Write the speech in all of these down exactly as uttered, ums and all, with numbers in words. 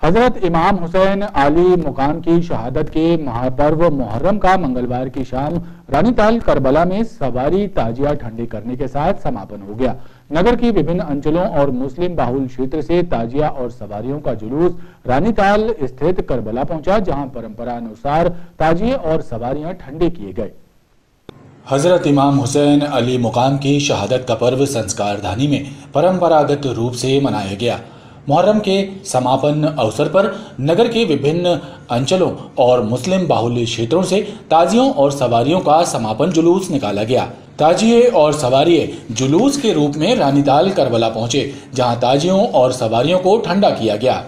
हजरत इमाम हुसैन आली मुकाम की शहादत के महापर्व मुहर्रम का मंगलवार की शाम रानीताल करबला में सवारी ताजिया ठंडी करने के साथ समापन हो गया। नगर की विभिन्न अंचलों और मुस्लिम बाहुल क्षेत्र से ताजिया और सवारियों का जुलूस रानीताल स्थित करबला पहुंचा, जहां परंपरा अनुसार ताजिए और सवारियां ठंडे किए गए। हजरत इमाम हुसैन अली मुकाम की शहादत का पर्व संस्कारधानी में परंपरागत रूप से मनाया गया। मुहर्रम के समापन अवसर पर नगर के विभिन्न अंचलों और मुस्लिम बाहुल्य क्षेत्रों से ताजियों और सवारियों का समापन जुलूस निकाला गया। ताजिए और सवारिये जुलूस के रूप में रानीताल करबला पहुंचे, जहां ताजियों और सवारियों को ठंडा किया गया।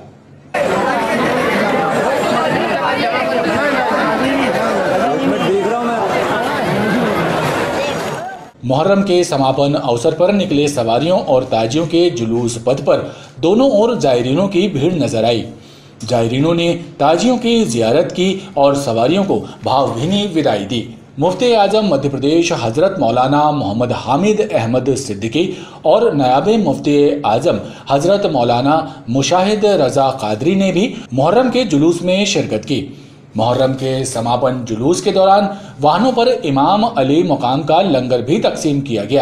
मुहर्रम के समापन अवसर पर निकले सवारियों और ताजियों के जुलूस पथ पर दोनों ओर जायरीनों की भीड़ नजर आई। जायरीनों ने ताजियों की जियारत की और सवारियों को भावभीनी विदाई दी। मुफ्ती आजम मध्य प्रदेश हजरत मौलाना मोहम्मद हामिद अहमद सिद्दीकी और नायब मुफ्ती आजम हजरत मौलाना मुशाहिद रजा कादरी ने भी मुहर्रम के जुलूस में शिरकत की। मुहर्रम के समापन जुलूस के दौरान वाहनों पर इमाम अली मुकाम का लंगर भी तकसीम किया गया।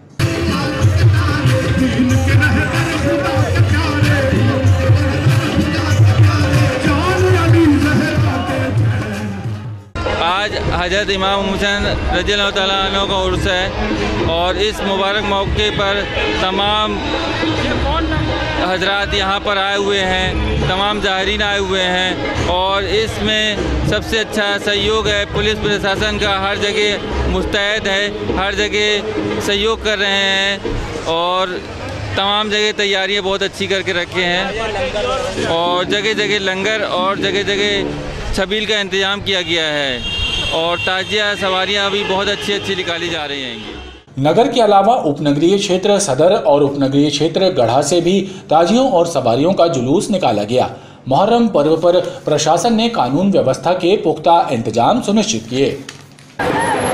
आज हजरत इमाम हुसैन रज़ियल्लाहु तआला अन्हु का उर्स है और इस मुबारक मौके पर तमाम हजरात यहाँ पर आए हुए हैं, तमाम ज़ाहिरीन आए हुए हैं और इसमें सबसे अच्छा सहयोग है पुलिस प्रशासन का। हर जगह मुस्तैद है, हर जगह सहयोग कर रहे हैं और तमाम जगह तैयारियां बहुत अच्छी करके रखे हैं और जगह जगह लंगर और जगह जगह छबील का इंतज़ाम किया गया है और ताजिया सवारियां भी बहुत अच्छी अच्छी निकाली जा रही हैं। नगर के अलावा उपनगरीय क्षेत्र सदर और उपनगरीय क्षेत्र गढ़ा से भी ताजियों और सवारियों का जुलूस निकाला गया। मुहर्रम पर्व पर प्रशासन ने कानून व्यवस्था के पुख्ता इंतजाम सुनिश्चित किए।